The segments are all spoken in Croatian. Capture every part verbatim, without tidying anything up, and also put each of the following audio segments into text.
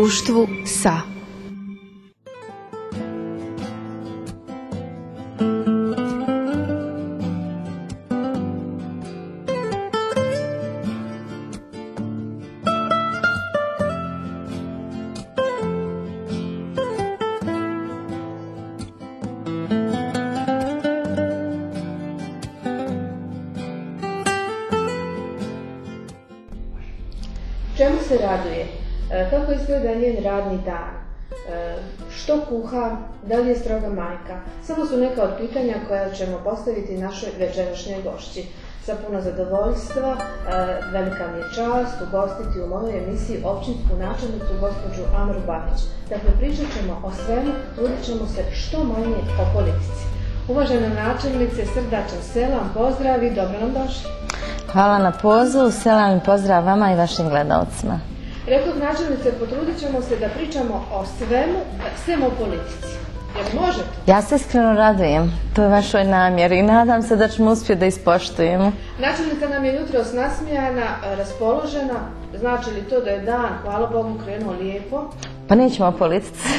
društvu sa. Čemu se raduje? Kako izgleda njen radni dan? Što kuha? Da li je stroga majka? Samo su neka od pitanja koja ćemo postaviti našoj večerašnjoj gošći. Sa puno zadovoljstva, velika mi je čast ugostiti u mojoj emisiji općinsku načelnicu gospođu Amru Babić. Dakle, pričat ćemo o svemu, trudit ćemo se što manje o politici. Uvažena načelnice, srdačan selam, pozdrav i dobro nam došli. Hvala na pozivu, selam i pozdrav vama i vašim gledalcima. Rekoh načelnice, potrudit ćemo se da pričamo o svemu, sem o politici. Jel može to? Ja se iskreno radujem toj vašoj namjeri i nadam se da ćemo uspjeti da ispoštujemo. Načelnica nam je jutros nasmijana, raspoložena. Znači li to da je dan, hvala Bogu, krenuo lijepo? Pa nećemo o politici.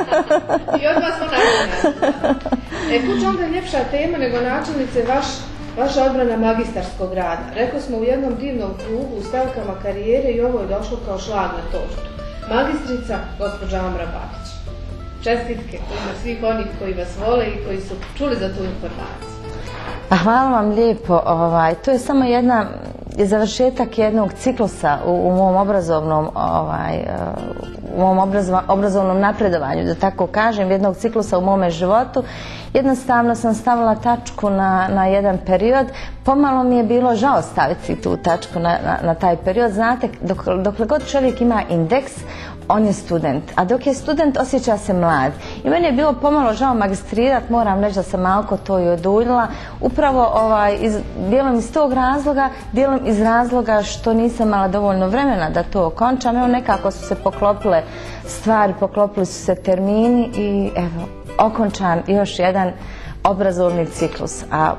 I od vas smo nasmijana. E, kuć onda je ljepša tema nego načelnice vaš Vaša odbrana magistarskog rada. Rekao smo u jednom divnom klubu u stavkama karijere i ovo je došlo kao šlag na tortu. Magistrica, gospođa Amra Babić. Čestitke u ime svih onih koji vas vole i koji su čuli za tu informaciju. Hvala vam lijepo. Ovaj, to je samo jedna, završetak jednog ciklusa u, u mom obrazovnom ovaj, u mom obrazova, obrazovnom napredovanju, da tako kažem, jednog ciklusa u mome životu. Jednostavno sam stavila tačku na, na jedan period. Pomalo mi je bilo žao staviti tu tačku na, na, na taj period. Znate, dok, dokle god čovjek ima indeks, on je student, a dok je student osjeća se mlad. I meni je bilo pomalo žao magistrirat, moram reći da sam malko to i oduljila, upravo ovaj, iz, dijelom iz tog razloga, dijelom iz razloga što nisam imala dovoljno vremena da to okončam. Evo, nekako su se poklopile stvari, poklopili su se termini i evo, okončan još jedan obrazovni ciklus. A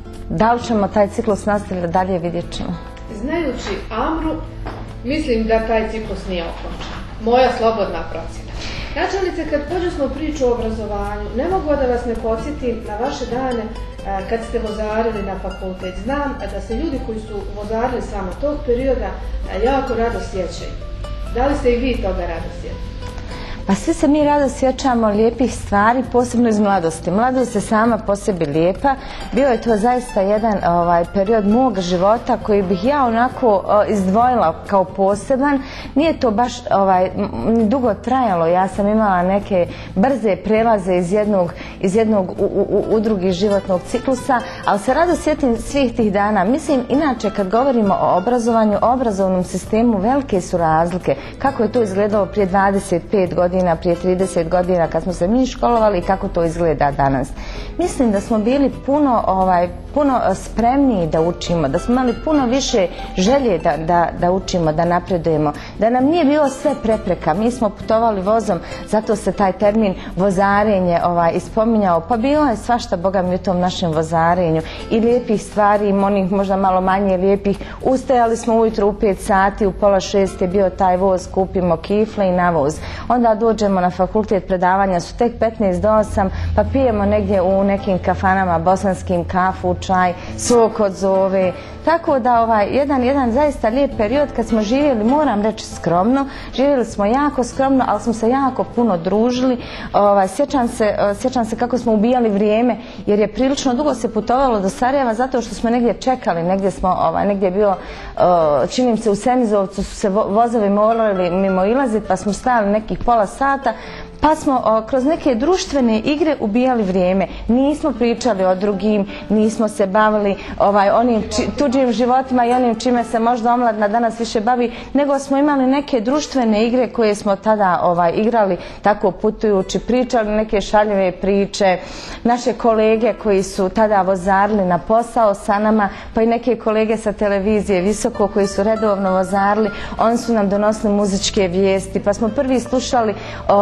da li ćemo taj ciklus nastaviti dalje, vidjet ćemo. Znajući Amru, mislim da taj ciklus nije okončan. Moja slobodna procjena. Načelnice, kad pođu smo priču o obrazovanju, ne mogu da vas ne podsjetim na vaše dane kad ste vozarili na fakultet. Znam da se ljudi koji su vozarili s vama tog perioda jako rado sjećaju. Da li se i vi toga rado sjećate? Pa svi se mi rado sjećamo lijepih stvari, posebno iz mladosti. Mladost je sama po sebi lijepa. Bio je to zaista jedan ovaj, period mog života koji bih ja onako o, izdvojila kao poseban. Nije to baš ovaj, dugo trajalo. Ja sam imala neke brze prelaze iz jednog, iz jednog u, u, u drugi životnog ciklusa, ali se rado sjetim svih tih dana. Mislim, inače, kad govorimo o obrazovanju, o obrazovnom sistemu, velike su razlike. Kako je to izgledalo prije dvadeset pet godina, prije trideset godina kad smo se mi školovali i kako to izgleda danas. Mislim da smo bili puno, ovaj, puno spremniji da učimo, da smo imali puno više želje da, da, da učimo, da napredujemo, da nam nije bilo sve prepreka. Mi smo putovali vozom, zato se taj termin vozarenje ovaj, ispominjao, pa bilo je svašta, Boga mi, u tom našem vozarenju i lijepih stvari, i onih možda malo manje lijepih. Ustajali smo ujutro u pet sati, u pola šest je bio taj voz, kupimo kifle i na voz. Onda dođemo na fakultet, predavanja su tek petnaest do osam, pa pijemo negdje u nekim kafanama bosanskim kafu, čaj, sok od zove. Tako da ovaj, jedan, jedan zaista lijep period kad smo živjeli, moram reći skromno, živjeli smo jako skromno, ali smo se jako puno družili. Ovaj, sjećam se, sjećam se kako smo ubijali vrijeme, jer je prilično dugo se putovalo do Sarajeva zato što smo negdje čekali, negdje smo, ovaj, negdje je bilo, činim se u Semizovcu su se vozovi morali mimo ilaziti, pa smo stajali nekih pola sata, pa smo o, kroz neke društvene igre ubijali vrijeme. Nismo pričali o drugim, nismo se bavili ovaj, onim či, tuđim životima i onim čime se možda omladina danas više bavi, nego smo imali neke društvene igre koje smo tada ovaj, igrali tako putujući, pričali neke šaljive priče. Naše kolege koji su tada vozarili na posao sa nama, pa i neke kolege sa televizije Visoko koji su redovno vozarili, oni su nam donosili muzičke vijesti, pa smo prvi slušali ovaj, muziku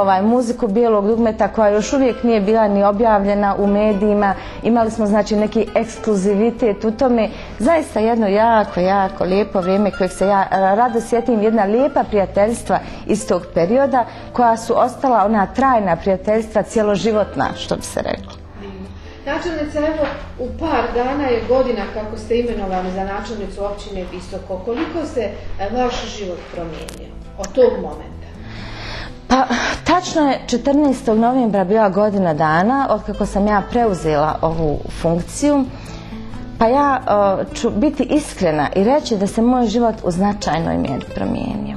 muziku Bijelog dugmeta koja još uvijek nije bila ni objavljena u medijima. Imali smo znači neki ekskluzivitet u tome. Zaista jedno jako, jako lijepo vrijeme kojeg se ja rado sjetim, jedna lijepa prijateljstva iz tog perioda koja su ostala ona trajna prijateljstva, cjeloživotna, što bi se reklo. Načelnica, evo, u par dana je godina kako ste imenovani za načelnicu općine Visoko. Koliko se vaš život promijenio od tog momenta? Pa, tačno je četrnaestog novembra bila godina dana od kako sam ja preuzela ovu funkciju. Pa ja uh, ću biti iskrena i reći da se moj život u značajnoj mjeri promijenio.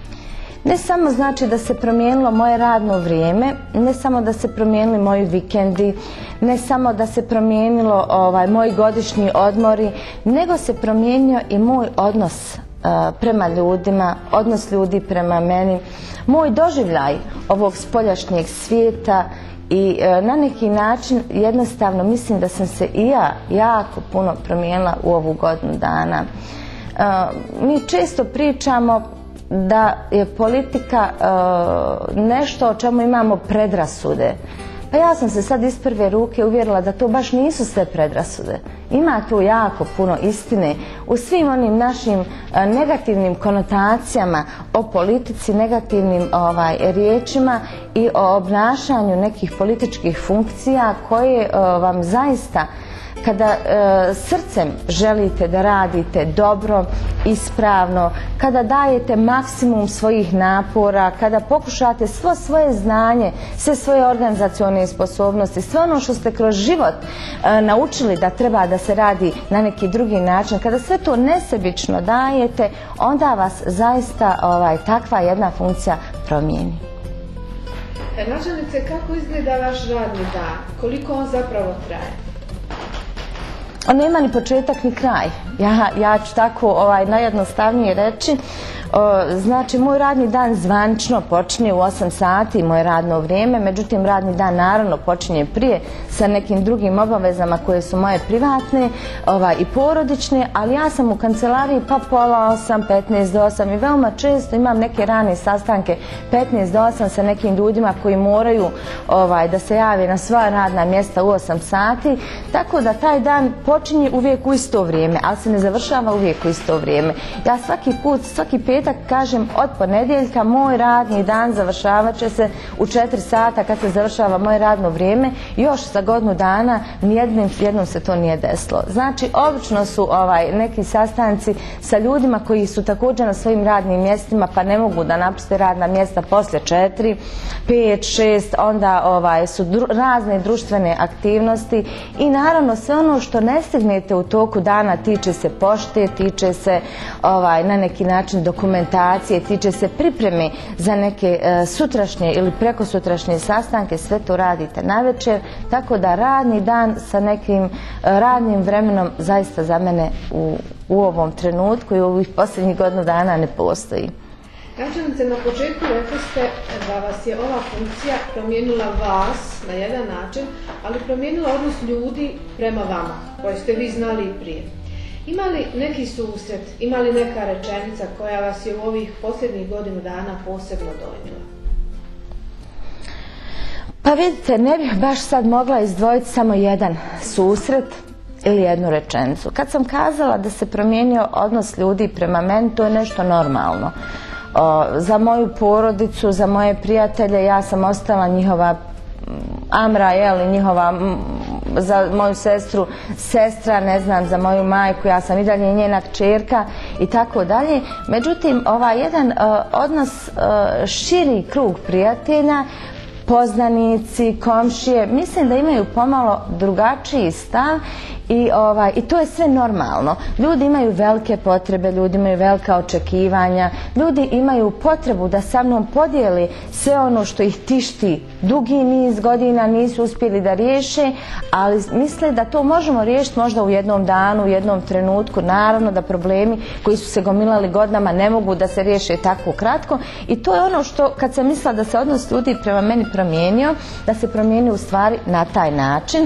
Ne samo znači da se promijenilo moje radno vrijeme, ne samo da se promijenili moji vikendi, ne samo da se promijenilo ovaj, moji godišnji odmori, nego se promijenio i moj odnos uh, prema ljudima, odnos ljudi prema meni, moj doživljaj ovog spoljašnjeg svijeta i uh, na neki način jednostavno mislim da sam se i ja jako puno promijenila u ovu godinu dana. Uh, mi često pričamo da je politika uh, nešto o čemu imamo predrasude. Pa ja sam se sad iz prve ruke uvjerila da to baš nisu sve predrasude. Ima tu jako puno istine u svim onim našim uh, negativnim konotacijama o politici, negativnim ovaj, riječima i o obnašanju nekih političkih funkcija koje uh, vam zaista kada e, srcem želite da radite dobro, ispravno, kada dajete maksimum svojih napora, kada pokušate svo svoje znanje, sve svoje organizacione sposobnosti, sve ono što ste kroz život e, naučili da treba da se radi na neki drugi način, kada sve to nesebično dajete, onda vas zaista ovaj, takva jedna funkcija promijeni. Načelnice, kako izgleda vaš radni dan? Koliko on zapravo traje? On nema ni početak ni kraj. Ja, ja ću tako ovaj, najjednostavnije reći. O, znači, moj radni dan zvanično počinje u osam sati, moje radno vrijeme, međutim, radni dan naravno počinje prije sa nekim drugim obavezama koje su moje privatne ovaj, i porodične, ali ja sam u kancelariji pa pola osam, petnaest do osam i veoma često imam neke rane sastanke petnaest do osam sa nekim ljudima koji moraju ovaj, da se jave na svoja radna mjesta u osam sati, tako da taj dan počinje uvijek u isto vrijeme, ali se ne završava uvijek u isto vrijeme. Ja svaki put, svaki pet tak kažem od ponedjeljka moj radni dan završavat će se u četiri sata kad se završava moje radno vrijeme. Još za godinu dana nijednim jednom se to nije desilo. Znači obično su ovaj, neki sastanci sa ljudima koji su također na svojim radnim mjestima pa ne mogu da napuste radna mjesta poslije četiri, pet, šest, onda ovaj, su dru, razne društvene aktivnosti i naravno sve ono što ne stignete u toku dana tiče se pošte, tiče se ovaj, na neki način dokumentacije, tiče se pripreme za neke e, sutrašnje ili prekosutrašnje sastanke, sve to radite navečer, tako da radni dan sa nekim e, radnim vremenom zaista za mene u, u ovom trenutku i u ovih posljednjih godinu dana ne postoji. Načelnice, na početku rekli ste da vas je ova funkcija promijenila vas na jedan način, ali promijenila odnos ljudi prema vama, koje ste vi znali i prije. Ima li neki susret, ima li neka rečenica koja vas je u ovih posljednjih godinu dana posebno dojmila? Pa vidite, ne bih baš sad mogla izdvojiti samo jedan susret ili jednu rečenicu. Kad sam kazala da se promijenio odnos ljudi prema meni, to je nešto normalno. O, za moju porodicu, za moje prijatelje, ja sam ostala njihova Amra, jeli, njihova, za moju sestru, sestra, ne znam, za moju majku, ja sam i dalje njena kćerka i tako dalje. Međutim, ovaj jedan uh, odnos, uh, širi krug prijatelja, poznanici, komšije, mislim da imaju pomalo drugačiji stav i, ovaj, i to je sve normalno. Ljudi imaju velike potrebe, ljudi imaju velika očekivanja, ljudi imaju potrebu da sa mnom podijeli sve ono što ih tišti dugi niz godina, nisu uspjeli da riješe, ali misle da to možemo riješiti možda u jednom danu, u jednom trenutku. Naravno da problemi koji su se gomilali godinama ne mogu da se riješe tako kratko i to je ono što kad sam mislila da se odnos ljudi prema meni promijenio, da se promijeni u stvari na taj način.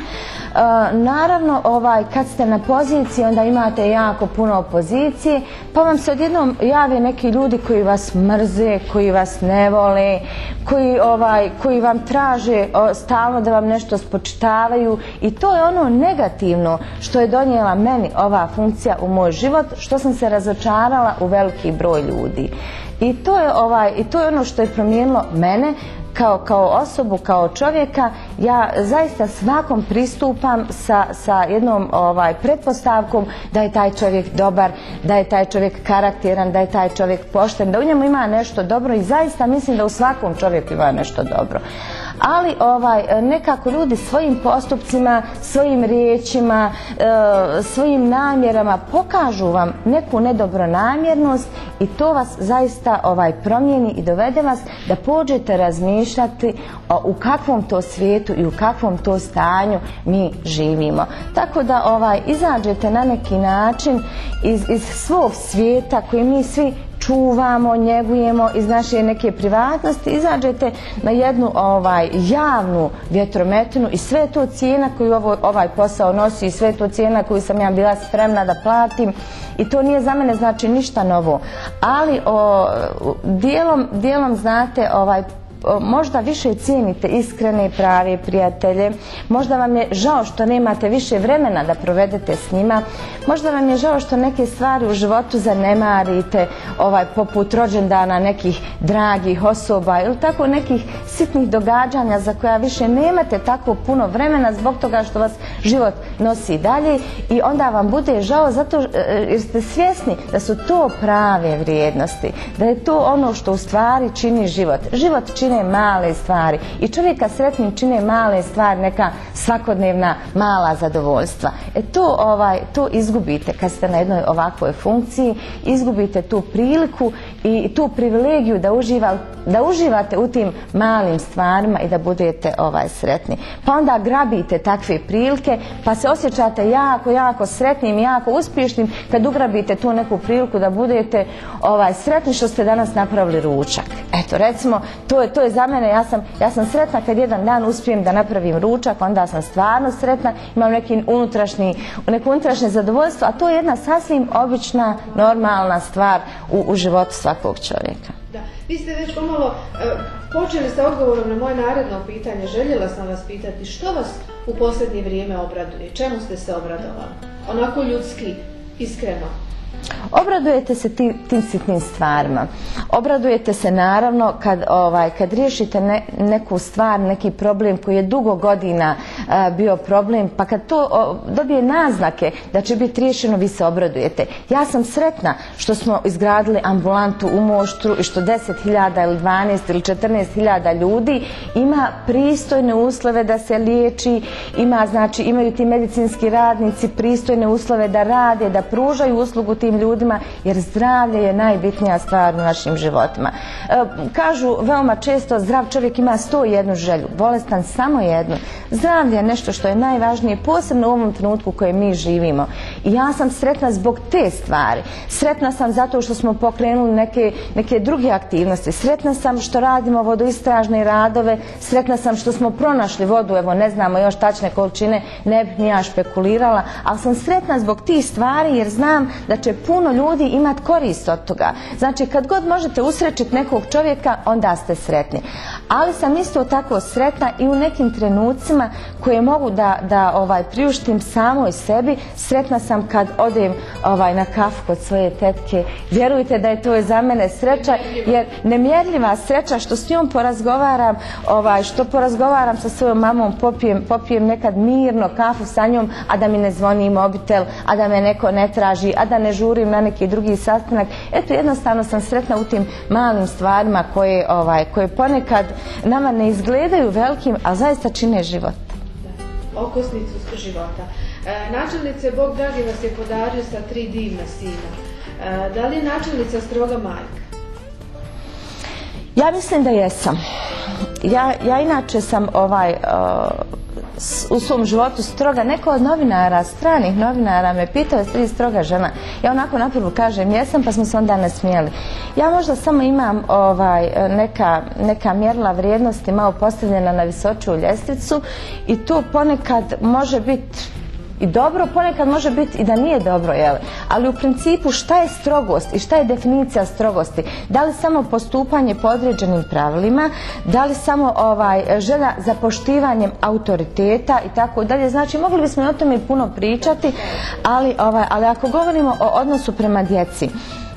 Naravno, ovaj, kad ste na poziciji, onda imate jako puno opozicije, pa vam se odjednom jave neki ljudi koji vas mrze, koji vas ne vole, koji, ovaj, koji vam traže stalno da vam nešto spočitavaju, i to je ono negativno što je donijela meni ova funkcija u moj život, što sam se razočarala u veliki broj ljudi. I to je, ovaj, i to je ono što je promijenilo mene kao, kao osobu, kao čovjeka. Ja zaista svakom pristupam sa, sa jednom ovaj, pretpostavkom da je taj čovjek dobar, da je taj čovjek karakteran, da je taj čovjek pošten, da u njemu ima nešto dobro, i zaista mislim da u svakom čovjeku ima nešto dobro. Ali ovaj, nekako ljudi svojim postupcima, svojim riječima, e, svojim namjerama pokažu vam neku nedobronamjernost, i to vas zaista ovaj, promijeni i dovede vas da pođete razmišljati o, u kakvom to svijetu i u kakvom to stanju mi živimo. Tako da ovaj, izađete na neki način iz, iz svog svijeta koji mi svi čuvamo, njegujemo, iz naše neke privatnosti, izađete na jednu ovaj, javnu vjetrometinu, i sve je to cijena koju ovo, ovaj posao nosi, i sve je to cijena koju sam ja bila spremna da platim, i to nije za mene znači ništa novo. Ali o, dijelom, dijelom znate, ovaj, možda više cijenite iskrene i prave prijatelje, možda vam je žao što nemate više vremena da provedete s njima, možda vam je žao što neke stvari u životu zanemarite, ovaj, poput rođendana nekih dragih osoba ili tako nekih sitnih događanja za koja više nemate tako puno vremena zbog toga što vas život nosi dalje, i onda vam bude žao zato jer ste svjesni da su to prave vrijednosti, da je to ono što u stvari čini život. Život čine male stvari, i čovjeka sretnim čine male stvari, neka svakodnevna mala zadovoljstva. E to, ovaj, to izgubite kad ste na jednoj ovakvoj funkciji, izgubite tu priliku i tu privilegiju da, uživa, da uživate u tim malim stvarima i da budete ovaj, sretni. Pa onda grabite takve prilike, pa se osjećate jako, jako sretnim, jako uspješnim kad ugrabite tu neku priliku da budete ovaj, sretni što ste danas napravili ručak. Eto, recimo, to je, to je za mene, ja sam, ja sam sretna kad jedan dan uspijem da napravim ručak, onda sam stvarno sretna, imam neki unutrašnji, neko unutrašnje zadovoljstvo, a to je jedna sasvim obična, normalna stvar u, u životu svakog čovjeka. Da. Vi ste već pomalo e, počeli sa odgovorom na moje naredno pitanje. Željela sam vas pitati što vas u posljednje vrijeme obraduje, čemu ste se obradovali? Onako ljudski, iskreno. Obradujete se tim, tim sitnim stvarima. Obradujete se naravno kad, ovaj, kad riješite ne, neku stvar, neki problem koji je dugo godina a, bio problem, pa kad to o, dobije naznake da će biti riješeno, vi se obradujete. Ja sam sretna što smo izgradili ambulantu u Moštru i što deset hiljada ili dvanaest ili četrnaest hiljada ljudi ima pristojne uslove da se liječi, ima, znači, imaju ti medicinski radnici pristojne uslove da rade, da pružaju uslugu tim ljudima, jer zdravlje je najbitnija stvar u našim životima. E, kažu veoma često, zdrav čovjek ima sto i jednu želju, bolestan samo jednu. Zdravlje je nešto što je najvažnije, posebno u ovom trenutku u kojem mi živimo. I ja sam sretna zbog te stvari. Sretna sam zato što smo pokrenuli neke, neke druge aktivnosti. Sretna sam što radimo vodoistražne radove. Sretna sam što smo pronašli vodu, evo ne znamo još tačne količine, ne bih ni ja špekulirala, ali sam sretna zbog tih stvari jer znam da će puno ljudi imati korist od toga. Znači, kad god možete usrećiti nekog čovjeka, onda ste sretni. Ali sam isto tako sretna i u nekim trenucima koje mogu da, da ovaj, priuštim samoj sebi. Sretna sam kad odem ovaj, na kafu kod svoje tetke. Vjerujte da je to za mene sreća, jer nemjerljiva sreća što s njom porazgovaram, ovaj, što porazgovaram sa svojom mamom, popijem, popijem nekad mirno kafu sa njom, a da mi ne zvoni mobitel, a da me neko ne traži, a da ne žurim na neki drugi sastanak. Eto, jednostavno sam sretna u tim malim stvarima koje, ovaj, koje ponekad nama ne izgledaju velikim, a zaista čine život. Da, okosnicu života. E, načelnice, Bog dragi vas je podario sa tri divna sina. E, da li je načelnica stroga majka? Ja mislim da jesam. Ja, ja inače sam ovaj... Uh, u svom životu stroga. Neko od novinara, stranih novinara me pitao jeste li stroga žena. Ja onako napravo kažem jesam, pa smo se onda nasmijali. Ja možda samo imam ovaj, neka, neka mjerila vrijednosti malo postavljena na visočiju ljestvicu i to ponekad može biti i dobro, ponekad može biti i da nije dobro, jel? Ali u principu šta je strogost i šta je definicija strogosti? Da li samo postupanje po određenim pravilima, da li samo ovaj, želja za poštivanjem autoriteta i tako dalje. Znači, mogli bismo o tome puno pričati, ali, ovaj, ali ako govorimo o odnosu prema djeci,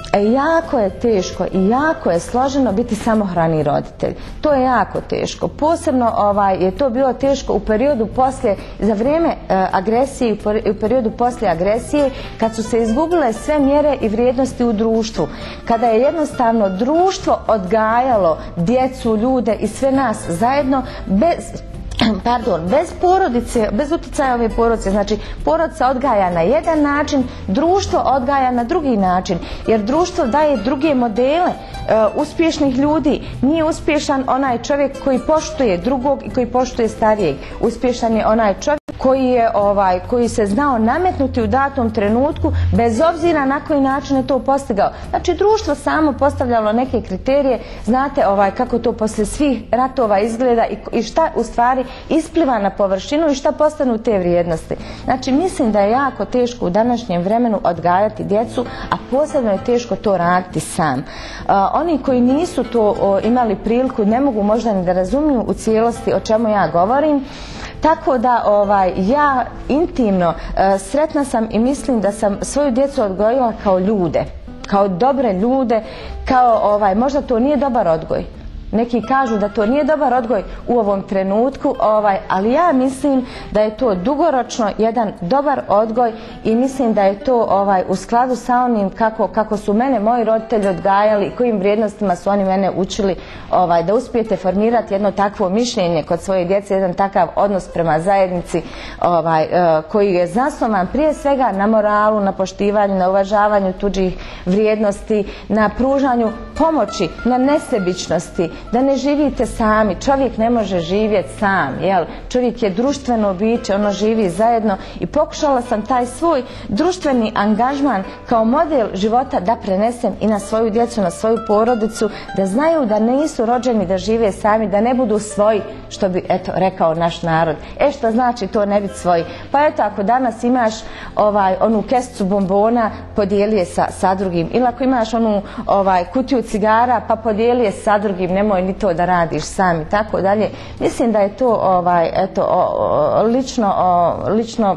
jako je teško i jako je složeno biti samohrani roditelj. To je jako teško. Posebno ovaj, je to bilo teško u periodu poslije, za vrijeme e, agresije i u periodu poslije agresije, kad su se izgubile sve mjere i vrijednosti u društvu. Kada je jednostavno društvo odgajalo djecu, ljude i sve nas zajedno bez... Pardon, bez porodice, bez utjecaja ove porodice, znači porodica odgaja na jedan način, društvo odgaja na drugi način, jer društvo daje druge modele e, uspješnih ljudi. Nije uspješan onaj čovjek koji poštuje drugog i koji poštuje starijeg. Uspješan je onaj čovjek koji je ovaj koji se znao nametnuti u datom trenutku bez obzira na koji način je to postigao. Znači društvo samo postavljalo neke kriterije, znate ovaj kako to poslije svih ratova izgleda i, i šta u stvari ispliva na površinu i šta postanu te vrijednosti. Znači mislim da je jako teško u današnjem vremenu odgajati djecu, a posebno je teško to raditi sam. Uh, oni koji nisu to uh, imali priliku ne mogu možda ni da razumiju u cijelosti o čemu ja govorim. Tako da ovaj, ja intimno e, sretna sam i mislim da sam svoju djecu odgojila kao ljude, kao dobre ljude, kao ovaj, možda to nije dobar odgoj. Neki kažu da to nije dobar odgoj u ovom trenutku, ovaj, ali ja mislim da je to dugoročno jedan dobar odgoj i mislim da je to ovaj, u skladu sa onim kako, kako su mene moji roditelji odgajali i kojim vrijednostima su oni mene učili ovaj, da uspijete formirati jedno takvo mišljenje kod svoje djece, jedan takav odnos prema zajednici ovaj, koji je zasnovan prije svega na moralu, na poštivanju, na uvažavanju tuđih vrijednosti, na pružanju pomoći, na nesebičnosti, da ne živite sami. Čovjek ne može živjeti sam, jel? Čovjek je društveno biće, ono živi zajedno i pokušala sam taj svoj društveni angažman kao model života da prenesem i na svoju djecu, na svoju porodicu, da znaju da nisu rođeni da žive sami, da ne budu svoji, što bi eto rekao naš narod. E što znači to ne biti svoji? Pa eto ako danas imaš ovaj onu kesicu bombona, podijeli je sa, sa drugim. Ili ako imaš onu ovaj kutiju cigara, pa podijeli je sa drugim, nemoj ni to da radiš sam i tako dalje. Mislim da je to ovaj eto o, o, lično o, lično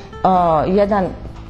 o, jedan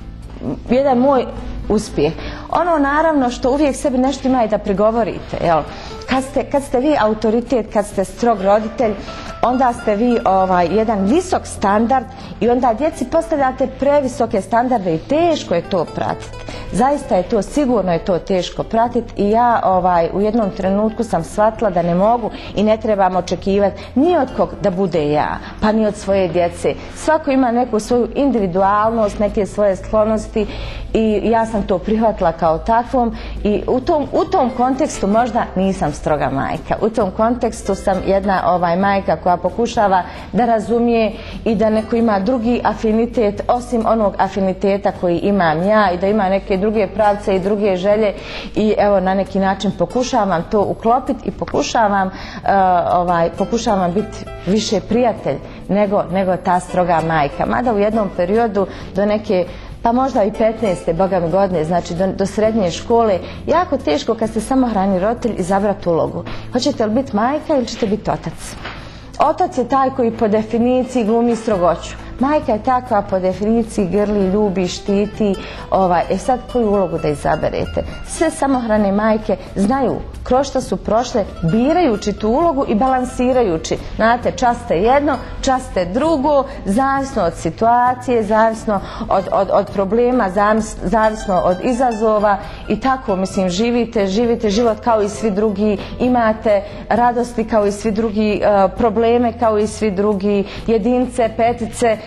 jedan moj uspjeh. Ono naravno što uvijek sebi nešto ima i da prigovorite, jel? Kad ste, kad ste vi autoritet, kad ste strog roditelj, onda ste vi ovaj, jedan visok standard i onda djeci postavljate previsoke standarde i teško je to pratiti. Zaista je to, sigurno je to teško pratiti i ja ovaj, u jednom trenutku sam shvatila da ne mogu i ne trebam očekivati ni od kog da bude ja, pa ni od svoje djece. Svako ima neku svoju individualnost, neke svoje sklonosti i ja sam to prihvatila kao takvom i u tom, u tom kontekstu možda nisam stroga majka. U tom kontekstu sam jedna ovaj, majka koja pokušava da razumije i da neko ima drugi afinitet osim onog afiniteta koji imam ja i da ima neke druge pravce i druge želje i evo na neki način pokušavam to uklopiti i pokušavam uh, ovaj, pokušavam biti više prijatelj nego, nego ta stroga majka. Mada u jednom periodu do neke pa možda i petnaeste boga mi godine, znači do, do srednje škole, jako teško kad ste samohrani roditelj izabrati ulogu. Hoćete li biti majka ili ćete biti otac? Otac je taj koji po definiciji glumi strogoću. Majka je takva po definiciji grli, ljubi, štiti. Ovaj, e sad koju ulogu da izaberete? Sve samohrane majke znaju kroz što su prošle birajući tu ulogu i balansirajući. Znate, čas ste jedno, čas ste drugo, zavisno od situacije, zavisno od, od, od problema, zavisno od izazova i tako, mislim, živite, živite život kao i svi drugi, imate radosti kao i svi drugi, probleme kao i svi drugi, jedince, petice,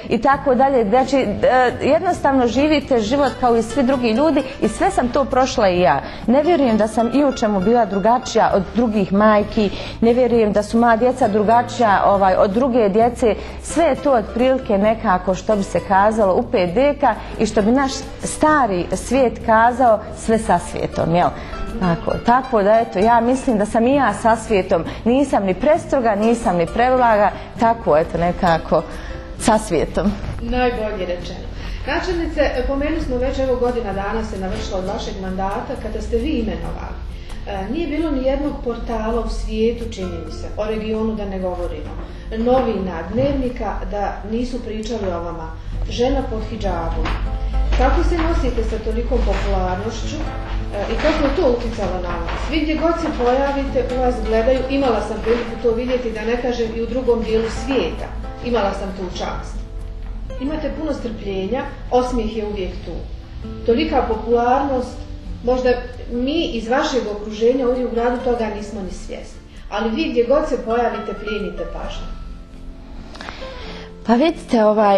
i tako dalje. Znači, jednostavno živite život kao i svi drugi ljudi i sve sam to prošla i ja. Ne vjerujem da sam i u čemu bila drugačija od drugih majki, ne vjerujem da su moja djeca drugačija ovaj, od druge djece. Sve je to otprilike nekako, što bi se kazalo, u pet deka i što bi naš stari svijet kazao, sve sa svijetom, jel? Tako, tako da eto, ja mislim da sam i ja sa svijetom, nisam ni prestroga, nisam ni prevlaga, tako eto nekako sa svijetom. Najbolje rečeno. Načelnice, pomenuli smo već evo godina dana se navršila od vašeg mandata kada ste vi imenovali. E, nije bilo ni jednog portala u svijetu, čini mi se, o regionu da ne govorimo, novina, dnevnika da nisu pričali o vama. Žena pod hidžabom. Kako se nosite sa tolikom popularnošću i kako je to utjecalo na vas? Vi gdje god se pojavite, u vas gledaju, imala sam priliku to vidjeti, da ne kažem i u drugom dijelu svijeta. Imala sam tu čast. Imate puno strpljenja, osmijeh je uvijek tu. Tolika popularnost, možda mi iz vašeg okruženja ovdje u gradu toga nismo ni svjesni. Ali vi gdje god se pojavite, plijenite pažnju. Pa vidite, ovaj,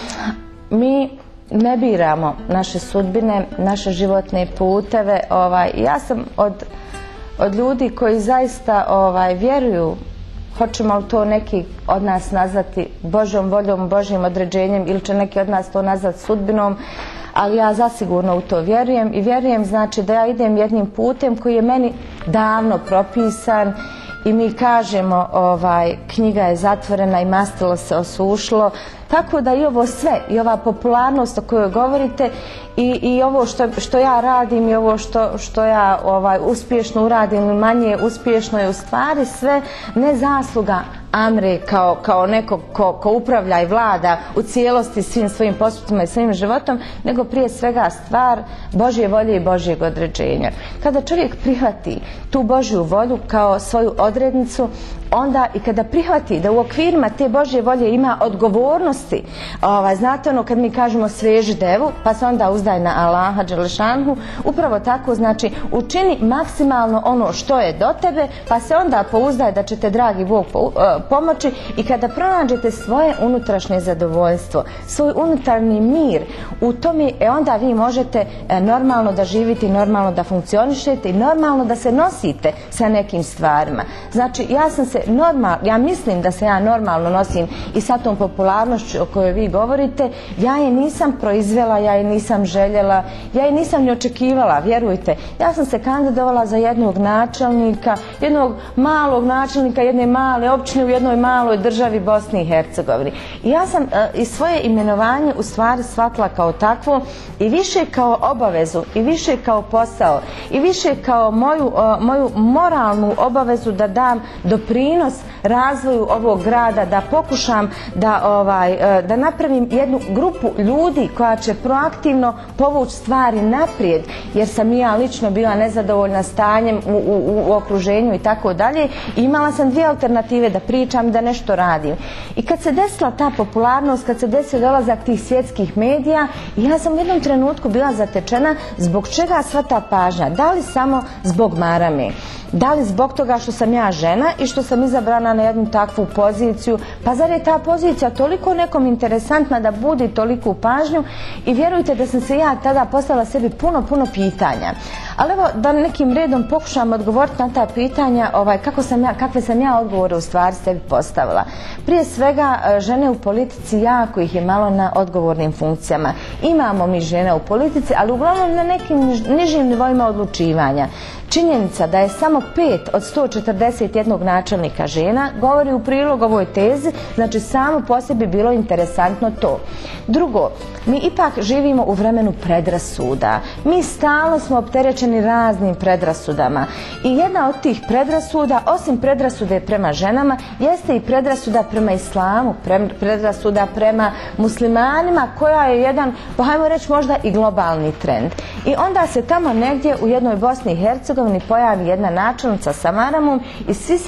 mi ne biramo naše sudbine, naše životne puteve. Ovaj, ja sam od, od ljudi koji zaista ovaj, vjeruju, hoćemo li to neki od nas nazvati Božjom voljom, Božjim određenjem ili će neki od nas to nazvati sudbinom, ali ja zasigurno u to vjerujem i vjerujem znači da ja idem jednim putem koji je meni davno propisan. I mi kažemo, ovaj, knjiga je zatvorena i mastilo se osušilo, tako da i ovo sve, i ova popularnost o kojoj govorite i, i ovo što, što ja radim i ovo što, što ja ovaj, uspješno uradim ili manje uspješno je u stvari sve ne zasluga Amre kao, kao nekog ko, ko upravlja i vlada u cijelosti svim svojim postupcima i svojim životom, nego prije svega stvar Božje volje i Božjeg određenja. Kada čovjek prihvati tu Božju volju kao svoju odrednicu, onda i kada prihvati da u okvirima te Božje volje ima odgovornosti, ovaj, znate ono kad mi kažemo sveži devu, pa se onda uzdaj na Allaha dželešanhu, upravo tako znači učini maksimalno ono što je do tebe, pa se onda pouzdaj da će te dragi Bog pomoći i kada pronađete svoje unutrašnje zadovoljstvo, svoj unutarnji mir, u tome e onda vi možete normalno da živite, normalno da funkcionišete i normalno da se nosite sa nekim stvarima. Znači ja sam se normal, ja mislim da se ja normalno nosim i sa tom popularnošću o kojoj vi govorite, ja je nisam proizvela, ja je nisam željela, ja je nisam ni očekivala, vjerujte. Ja sam se kandidovala za jednog načelnika, jednog malog načelnika jedne male općine u jednoj maloj državi Bosni i Hercegovini. I ja sam uh, i svoje imenovanje u stvari shvatila kao takvo i više kao obavezu i više kao posao i više kao moju, uh, moju moralnu obavezu da dam doprinos razvoju ovog grada, da pokušam da, ovaj, uh, da napravim jednu grupu ljudi koja će proaktivno povući stvari naprijed, jer sam i ja lično bila nezadovoljna stanjem u, u, u okruženju i tako dalje. Imala sam dvije alternative, da pričam, da nešto radim. I kad se desila ta popularnost, kad se desio dolazak tih svjetskih medija, ja sam u jednom trenutku bila zatečena zbog čega sva ta pažnja. Da li samo zbog marame? Da li zbog toga što sam ja žena i što sam izabrana na jednu takvu poziciju? Pa zar je ta pozicija toliko nekom interesantna da budi toliku pažnju? I vjerujte da sam se ja tada postavila sebi puno, puno pitanja. Ali evo da nekim redom pokušam odgovoriti na ta pitanja, ovaj, kako sam ja, kakve sam ja odgovore u stvari sebi postavila. Prije svega, žene u politici, jako ih je malo na odgovornim funkcijama. Imamo mi žene u politici, ali uglavnom na nekim nižim nivoima odlučivanja. Činjenica da je samo pet od sto četrdeset jednog načelnika žena govori u prilog ovoj tezi, znači samo po sebi bilo interesantno to. Drugo, mi ipak živimo u vremenu predrasuda. Mi stalno smo opterećeni raznim predrasudama i jedna od tih predrasuda, osim predrasude prema ženama, jeste i predrasuda prema islamu, predrasuda prema muslimanima, koja je jedan, pa hajmo reći možda i globalni trend. I onda se tamo negdje u jednoj Bosni i Hercegovini pojavi jedna načelnica sa maramom i svi se pitaju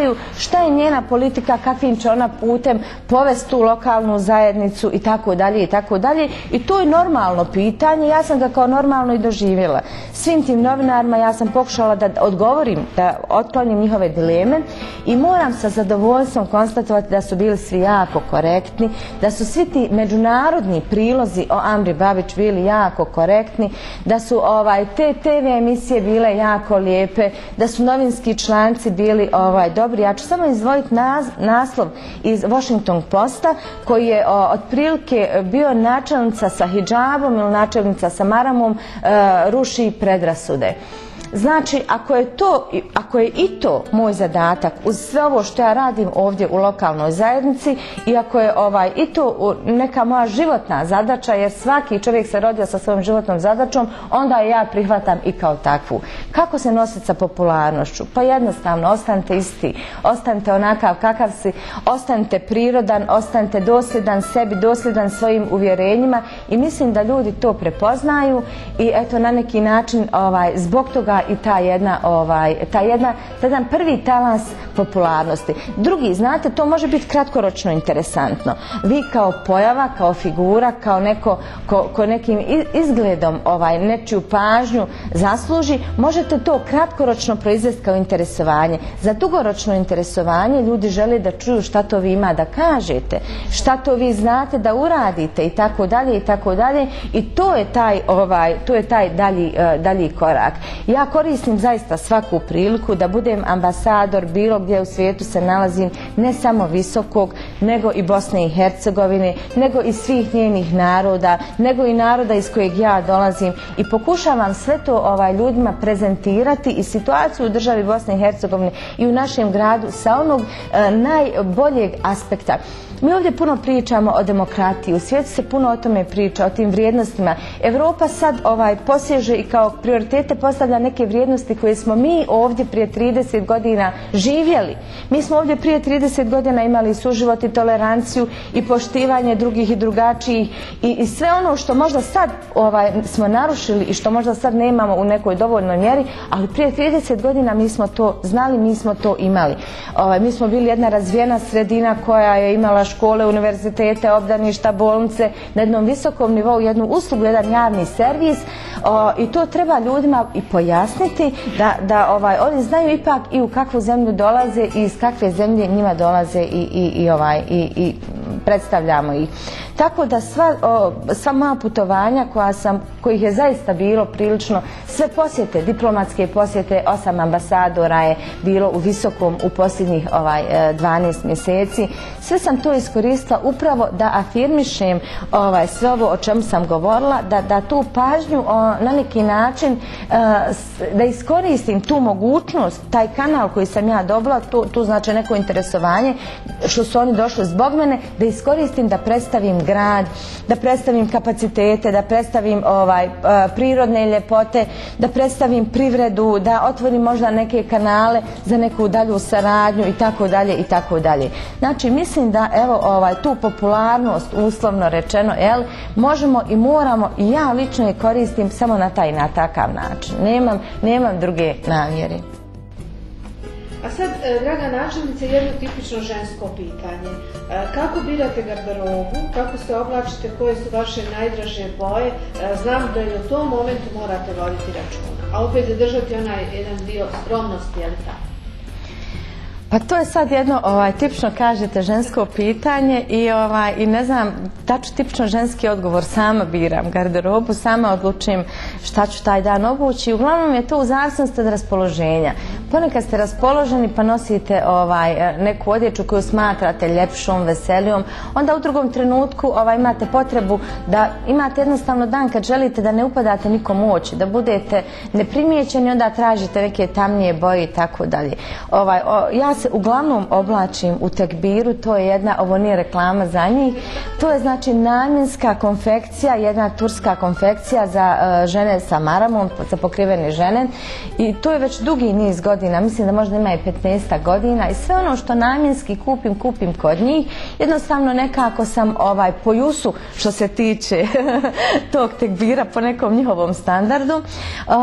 razmišljaju šta je njena politika, kakvim će ona putem povesti tu lokalnu zajednicu i tako dalje i tako dalje. I to je normalno pitanje, ja sam ga kao normalno i doživjela. Svim tim novinarima ja sam pokušala da odgovorim, da otklonim njihove dileme i moram sa zadovoljstvom konstatovati da su bili svi jako korektni, da su svi ti međunarodni prilozi o Amri Babić bili jako korektni, da su ovaj, te te ve emisije bile jako lijepe, da su novinski članci bili ovaj, dobri. Ja ću samo izdvojiti naz, naslov iz Washington Posta koji je o, otprilike bio načelnica sa hidžabom ili načelnica sa maramom e, ruši predrasude. Znači, ako je, to, ako je i to moj zadatak uz sve ovo što ja radim ovdje u lokalnoj zajednici i ako je ovaj, i to neka moja životna zadaća, jer svaki čovjek se rodio sa svojom životnom zadaćom, onda je ja prihvatam i kao takvu. Kako se nositi sa popularnošću? Pa jednostavno, ostanite isti, ostanite onakav kakav si, ostanite prirodan, ostanite dosljedan sebi, dosljedan svojim uvjerenjima i mislim da ljudi to prepoznaju i eto na neki način ovaj, zbog toga i ta jedna, ovaj, ta jedna, ta jedan prvi talas popularnosti. Drugi, znate, to može biti kratkoročno interesantno. Vi kao pojava, kao figura, kao neko ko, ko nekim izgledom ovaj, nečiju pažnju zasluži, možete to kratkoročno proizvesti kao interesovanje. Za dugoročno interesovanje ljudi žele da čuju šta to vi ima da kažete, šta to vi znate da uradite i tako dalje i tako dalje i to je taj, ovaj, to je taj dalji, dalji korak. Ja koristim zaista svaku priliku da budem ambasador bilo gdje u svijetu se nalazim, ne samo Visokog, nego i Bosne i Hercegovine, nego i svih njenih naroda, nego i naroda iz kojeg ja dolazim i pokušavam sve to ovaj, ljudima prezentirati i situaciju u državi Bosne i Hercegovine i u našem gradu sa onog e, najboljeg aspekta. Mi ovdje puno pričamo o demokratiji, u svijetu se puno o tome priča, o tim vrijednostima. Europa sad ovaj, posježe i kao prioritete postavlja neke vrijednosti koje smo mi ovdje prije trideset godina živjeli. Mi smo ovdje prije trideset godina imali suživot i toleranciju i poštivanje drugih i drugačijih i, i sve ono što možda sad ovaj, smo narušili i što možda sad nemamo u nekoj dovoljnoj mjeri, ali prije trideset godina mi smo to znali, mi smo to imali. Ovaj, mi smo bili jedna razvijena sredina koja je imala škole, univerzitete, obdaništa, bolnice, na jednom visokom nivou, jednu uslugu, jedan javni servis o, i to treba ljudima i pojasniti da, da ovaj, oni znaju ipak i u kakvu zemlju dolaze i iz kakve zemlje njima dolaze i, i, i, ovaj, i, i predstavljamo ih. Tako da sva, o, sva moja putovanja koja sam, kojih je zaista bilo prilično, sve posjete, diplomatske posjete, osam ambasadora je bilo u Visokom u posljednjih ovaj, dvanaest mjeseci. Sve sam to iskoristila upravo da afirmišem ovaj, sve ovo o čemu sam govorila, da, da tu pažnju o, na neki način da iskoristim tu mogućnost, taj kanal koji sam ja dobila, tu, tu znači neko interesovanje, što su oni došli zbog mene, da iskoristim da predstavim grad, da predstavim kapacitete, da predstavim ovaj, prirodne ljepote, da predstavim privredu, da otvorim možda neke kanale za neku dalju saradnju i tako dalje i tako dalje. Znači mislim da evo ovaj, tu popularnost uslovno rečeno, jel, možemo i moramo i ja lično je koristim samo na taj na takav način. Nemam, nemam druge namjere. A sad, draga načelnice, jedno tipično žensko pitanje. Kako birate garderobu, kako se oblačite, koje su vaše najdraže boje? Znam da i u tom momentu morate voditi računa, a opet zadržati onaj jedan dio skromnosti, je li tako? Pa to je sad jedno, ovaj, tipično kažete žensko pitanje i, ovaj, i ne znam, tačno tipično ženski odgovor, sama biram garderobu, sama odlučim šta ću taj dan obući. Uglavnom je to u zavisnosti od raspoloženja. Ponekad ste raspoloženi pa nosite ovaj, neku odjeću koju smatrate ljepšom, veselijom, onda u drugom trenutku ovaj, imate potrebu da imate jednostavno dan kad želite da ne upadate nikom u oči, da budete neprimjećeni, onda tražite neke tamnije boje i tako dalje. Ovaj, o, ja se uglavnom oblačim u tekbiru, to je jedna, ovo nije reklama za njih, to je znači namjenska konfekcija, jedna turska konfekcija za uh, žene sa maramom, za pokrivene žene i to je već dugi niz godina, mislim da možda ima i petnaest godina i sve ono što namjenski kupim, kupim kod njih, jednostavno nekako sam ovaj, po jusu što se tiče tog tekbira po nekom njihovom standardu uh,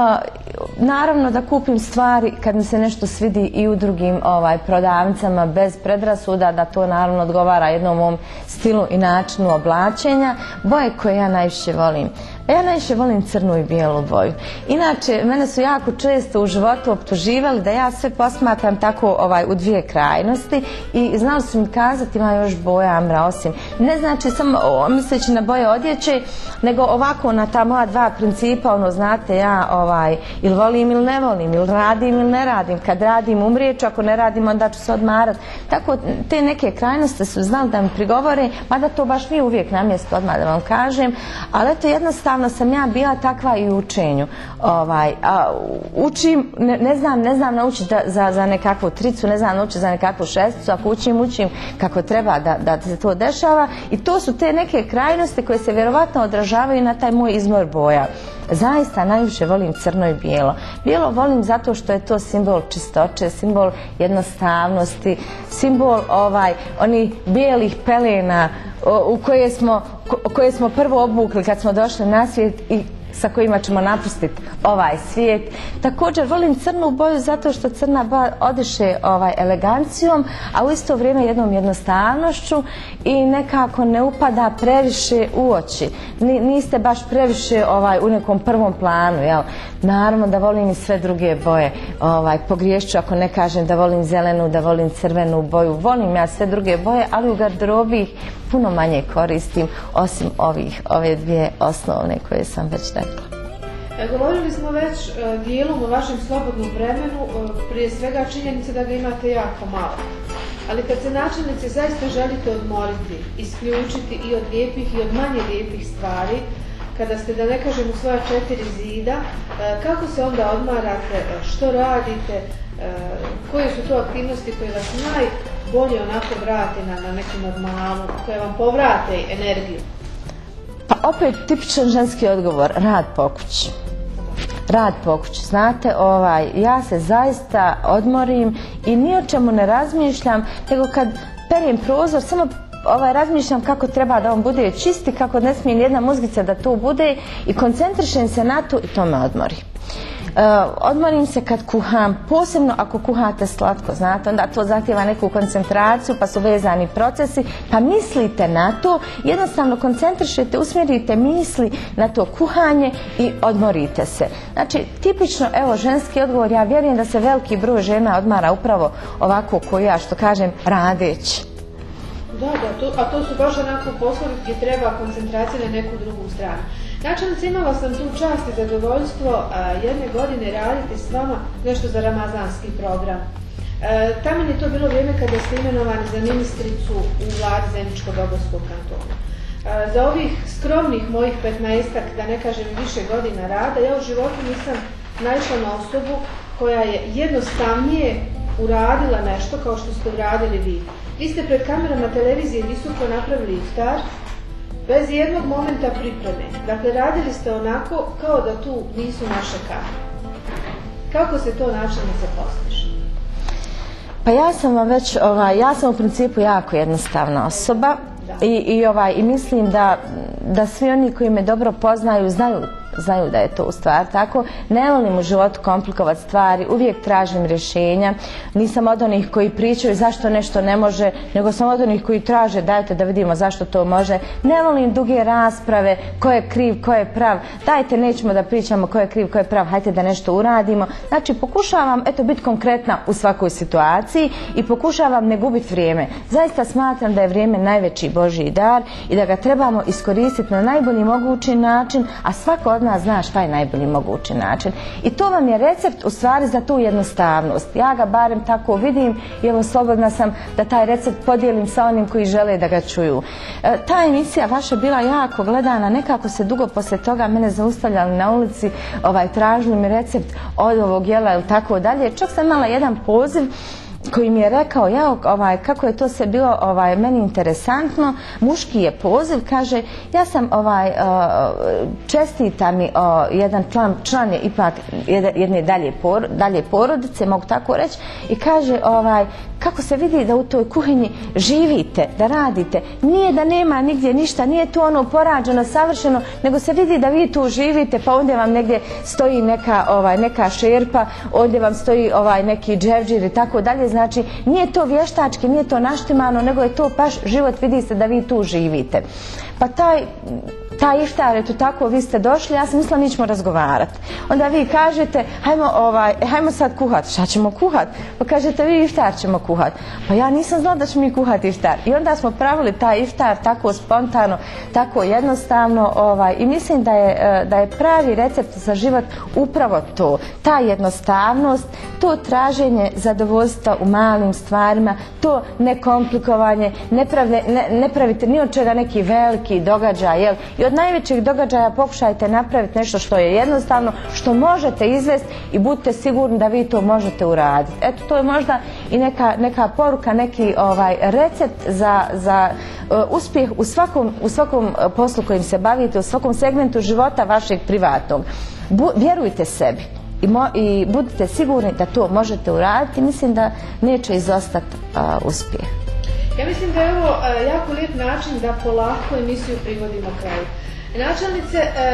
naravno da kupim stvari kad mi se nešto svidi i u drugim ovaj, prodavnicama bez predrasuda, da to naravno odgovara jednom mom stilu i načinu oblačenja. Boje koje ja najviše volim. Ja najviše volim crnu i bijelu boju. Inače, mene su jako često u životu optuživali da ja sve posmatram tako ovaj, u dvije krajnosti i znali su mi kazati ima još boja Amra osim. Ne znači samo o, misleći na boje odjeće, nego ovako na ta moja dva principa, ono znate ja ovaj, ili volim ili ne volim, ili radim ili ne radim. Kad radim umrijeću, ako ne radim onda ću se odmarat. Tako te neke krajnosti su znali da mi prigovore, mada to baš nije uvijek na mjestu odmah da vam kažem, ali eto jednostavno sam ja bila takva i u učenju. Ovaj, a, učim, ne, ne znam, ne znam naučiti za, za nekakvu tricu, ne znam naučiti za nekakvu šesticu, ako učim, učim kako treba da, da se to dešava i to su te neke krajnosti koje se vjerovatno odražavaju na taj moj izbor boja. Zaista najviše volim crno i bijelo. Bijelo volim zato što je to simbol čistoće, simbol jednostavnosti, simbol ovaj, onih bijelih pelena u koje smo, koje smo prvo obukli kad smo došli na svijet i sa kojima ćemo napustiti ovaj svijet. Također volim crnu boju zato što crna boja odiše ovaj, elegancijom, a u isto vrijeme jednom jednostavnošću i nekako ne upada previše u oči. Ni, niste baš previše ovaj, u nekom prvom planu. Jel? Naravno da volim i sve druge boje. Ovaj, pogriješću ako ne kažem da volim zelenu, da volim crvenu boju. Volim ja sve druge boje, ali u garderobi ih puno manje koristim, osim ovih, ove dvije osnovne koje sam već rekla. Govorili smo već dijelom o vašem slobodnom vremenu, prije svega činjenica da ga imate jako malo. Ali kad se načelnici zaista želite odmoriti, isključiti i od lijepih i od manje lijepih stvari, kada ste, da ne kažem, u svoja četiri zida, kako se onda odmarate, što radite, koje su to aktivnosti koje vas najbolje onako vrate na, na neku normalnu, koje vam povrate energiju? Pa opet tipičan ženski odgovor, rad po kući. Rad po kući. Znate, ovaj, ja se zaista odmorim i ni o čemu ne razmišljam, nego kad perijem prozor, samo ovaj, razmišljam kako treba da on bude čisti, kako ne smije nijedna muzgica da to bude i koncentrišem se na to i to me odmori. Uh, odmorim se kad kuham, posebno ako kuhate slatko, znate, onda to zahtjeva neku koncentraciju, pa su vezani procesi, pa mislite na to, jednostavno koncentrišete, usmjerite misli na to kuhanje i odmorite se. Znači, tipično, evo, ženski odgovor, ja vjerujem da se veliki broj žena odmara upravo ovako ko ja, što kažem, radeći. Da, da, to, a to su baš onako poslovi gdje treba koncentracija na neku drugu stranu. Načelnice, imala sam tu čast i zadovoljstvo a, jedne godine raditi s vama nešto za ramazanski program. E, taman je to bilo vrijeme kada ste imenovani za ministricu u vladi Zeničko-Dobojskog kantona. E, za ovih skromnih mojih petnaestak, da ne kažem više godina rada, ja u životu nisam naišla na osobu koja je jednostavnije uradila nešto kao što ste uradili vi. Vi ste pred kamerama televizije visoko napravili iftar, bez jednog momenta pripreme. Dakle, radili ste onako kao da tu nisu naše kamere. Kako se to načelnice postiže? Pa ja sam vam već, ovaj, ja sam u principu jako jednostavna osoba i, i, ovaj, i mislim da, da svi oni koji me dobro poznaju znaju znaju da je to u stvari tako. Ne volim u životu komplikovati stvari, uvijek tražim rješenja. Nisam od onih koji pričaju zašto nešto ne može, nego sam od onih koji traže dajte da vidimo zašto to može. Ne volim duge rasprave, ko je kriv, ko je prav. Dajte, nećemo da pričamo ko je kriv, ko je prav, hajte da nešto uradimo. Znači, pokušavam eto biti konkretna u svakoj situaciji i pokušavam ne gubiti vrijeme. Zaista smatram da je vrijeme najveći Božji dar i da ga trebamo iskoristiti na najbolji mogući način, a svako od nas zna šta je najbolji mogući način. I to vam je recept u stvari za tu jednostavnost. Ja ga barem tako vidim i evo slobodna sam da taj recept podijelim sa onim koji žele da ga čuju. E, ta emisija vaša bila jako gledana, nekako se dugo poslije toga mene zaustavljali na ulici, ovaj, tražili mi recept od ovog jela ili tako dalje. Čak sam imala jedan poziv koji mi je rekao ja, ovaj, kako je to sve bilo ovaj, meni interesantno, muški je poziv, kaže ja sam ovaj, čestita mi jedan član, član je ipak jedne dalje, por, dalje porodice, mogu tako reći, i kaže ovaj, kako se vidi da u toj kuhinji živite, da radite, nije da nema nigdje ništa, nije to ono porađeno, savršeno, nego se vidi da vi tu živite, pa ovdje vam negdje stoji neka, ovaj, neka šerpa, ovdje vam stoji ovaj, neki dževđir i tako dalje, znači nije to vještački, nije to naštimano, nego je to baš život, vidi se da vi tu živite. Pa taj, taj iftar, eto tako, vi ste došli, ja sam mislila mi ćemo razgovarati. Onda vi kažete, hajmo, ovaj, hajmo sad kuhat, šta ćemo kuhat? Pa kažete vi iftar ćemo kuhat. Pa ja nisam znala da ćemo mi kuhati iftar. I onda smo pravili taj iftar tako spontano, tako jednostavno, ovaj, i mislim da je, da je pravi recept za život upravo to. Ta jednostavnost, to traženje zadovoljstva u malim stvarima, to nekomplikovanje, ne, pravne, ne, ne pravite ni od čega neki veliki događaj, jel? I od najvećih događaja pokušajte napraviti nešto što je jednostavno, što možete izvesti i budite sigurni da vi to možete uraditi. Eto, to je možda i neka, neka poruka, neki ovaj, recept za, za uh, uspjeh u svakom, u svakom poslu kojim se bavite, u svakom segmentu života vašeg privatnog. Bu, vjerujte sebi i, mo, i budite sigurni da to možete uraditi. Mislim da neće izostati uh, uspjeh. Ja mislim da je ovo jako lijep način da polako emisiju privodimo kraju. Načelnice,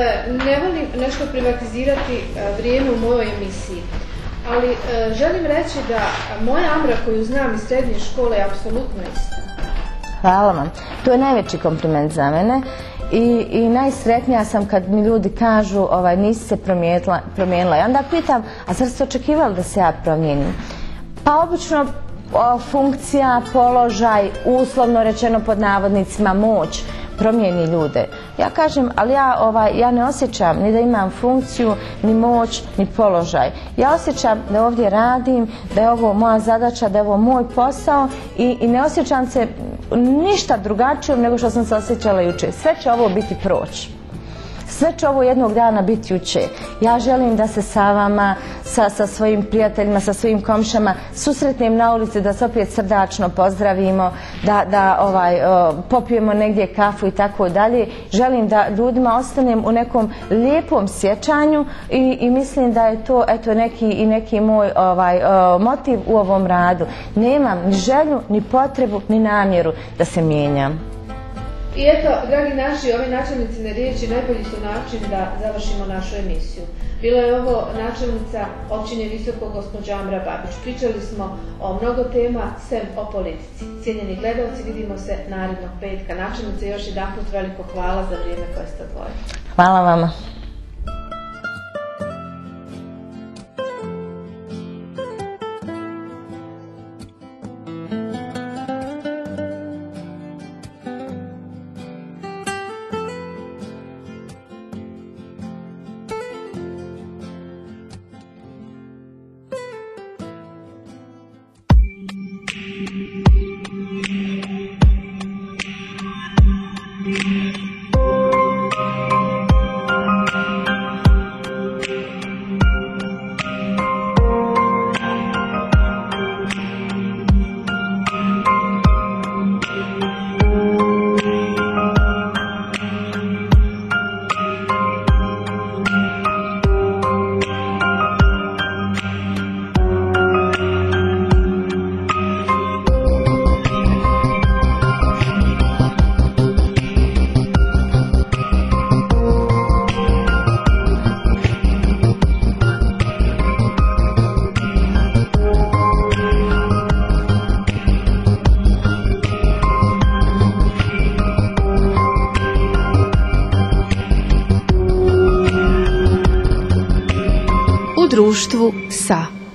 ne volim nešto privatizirati vrijeme u mojoj emisiji, ali želim reći da moja Amra koju znam iz srednje škole je apsolutno ista. Hvala vam. To je najveći kompliment za mene. I, i najsretnija sam kad mi ljudi kažu ovaj, nisi se promijenila, promijenila. I onda pitam, a zar ste očekivali da se ja promijenim? Pa obično O, funkcija, položaj, uslovno rečeno pod navodnicima moć promijeni ljude. Ja kažem, ali ja, ovaj, ja ne osjećam ni da imam funkciju, ni moć, ni položaj. Ja osjećam da ovdje radim, da je ovo moja zadaća, da je ovo moj posao i, i ne osjećam se ništa drugačijom nego što sam se osjećala jučer. Sve će ovo biti proći. Sve će ovo jednog dana biti juče. Ja želim da se sa vama, sa, sa svojim prijateljima, sa svojim komšama susretnem na ulici, da se opet srdačno pozdravimo, da, da ovaj, o, popijemo negdje kafu i tako dalje. Želim da ljudima ostanem u nekom lijepom sjećanju i, i mislim da je to eto, neki, i neki moj ovaj, o, motiv u ovom radu. Nemam ni želju, ni potrebu, ni namjeru da se mijenjam. I eto, dragi naši, ove načelnicine riječi najbolji su način da završimo našu emisiju. Bila je ovo načelnica općine Visoko, gospođa Amra Babić. Pričali smo o mnogo tema, sem o politici. Cijenjeni gledalci, vidimo se narednog petka. Načelnice, još jedanput veliko hvala za vrijeme koje ste odvojili. Hvala vama. društvu sa